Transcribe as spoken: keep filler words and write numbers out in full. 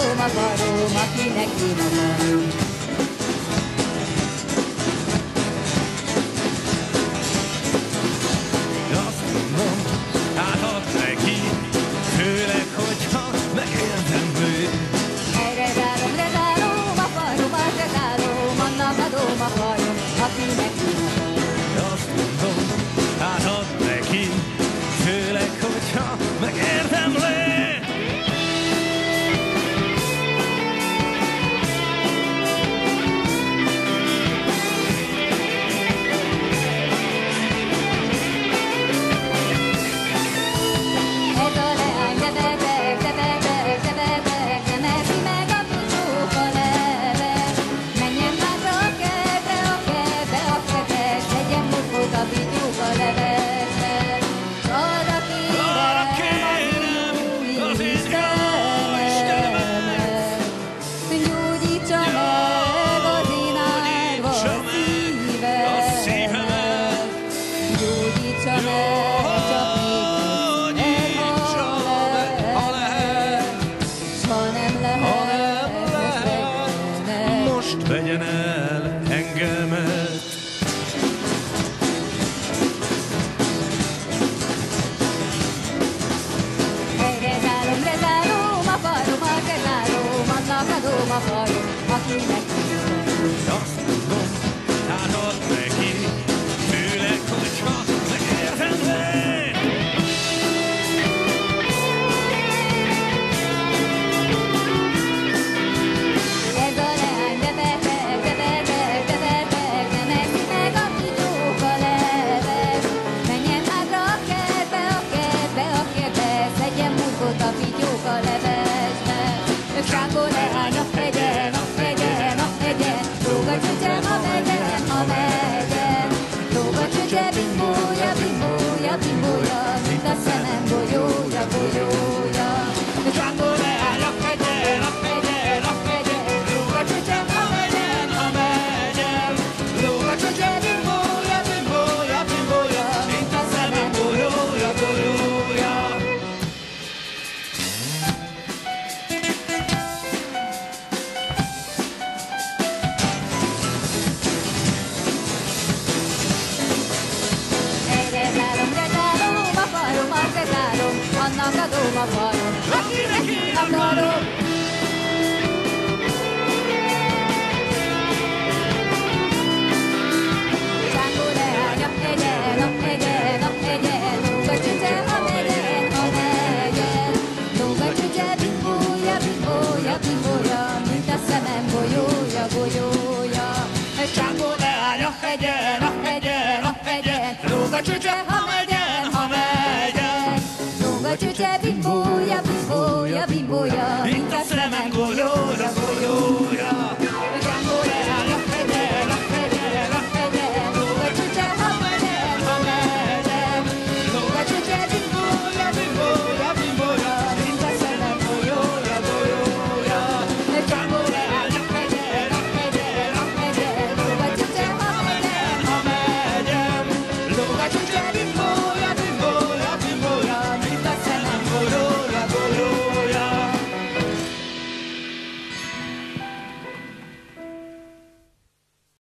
akadom, akarom, akinek én akarom. Azt mondom, átad neki, főleg, hogyha megérzem őt. Redálom, redálom, akarom, azt redálom, annak adom, akarom, akinek én akarom. Azt mondom, átad neki, főleg, hogyha megérdemli. Ez a leány, de bebeg, de bebeg, de bebeg, nem eszi meg a picsók a levet. Menjen hátra a kertbe, a kertbe, a kertbe, tegyen munkot a pityók a levetbe. Arra Arra kérem, kérem, az én jó Istenemet, gyógyítsa meg az én árva szívemet, gyógyítsa meg csak még ha lehet, s ha nem lehet, most vegyen el engemet. Redálom, redálom, akarom, azt redálom, annak adom, akarom, akinek én akarom. Azt mondom, átad neki, főleg, hogyha megérdemli. Ez a leány, de beteg, de beteg, de beteg, nem eszi meg a pityók a levet. Menjen hátra a kertbe, a kertbe, a kertbe, szedjen munkot a pityók a levesbe. Sákó leány, a fegyen, a fegyen, a fegyen, lóg a csücse, ha megyen, ha megyen. Lóg a csücse, bimbója, bimbója, bimbója, mint a szemem bolyója, bolyója. Sákó leány, a fegyen, a fegyen, a fegyen, lóg a csücse, ha megyen, ha megyen. Lóg a csücse, bimbója, bimbója, bimbója, mint a szemem bolyója, bolyója. Redálom, redálom, akarom, azt redálom, annak adom, akarom, akinek én akarom. Sángó leány, a hegyen, a hegyen, a hegyen, lóg a csücse, ha megyen, ha megyen. Lóg a csücse, bimbója, bimbója, bimbója, mint a szemem bolyója, bolyója. Sángó leány, a hegyen, a hegyen, a hegyen, lóg a csücse, ha megyen, ha megyen. Lóg a csücse, bimbója, bimbója, bimbója, mint a szemem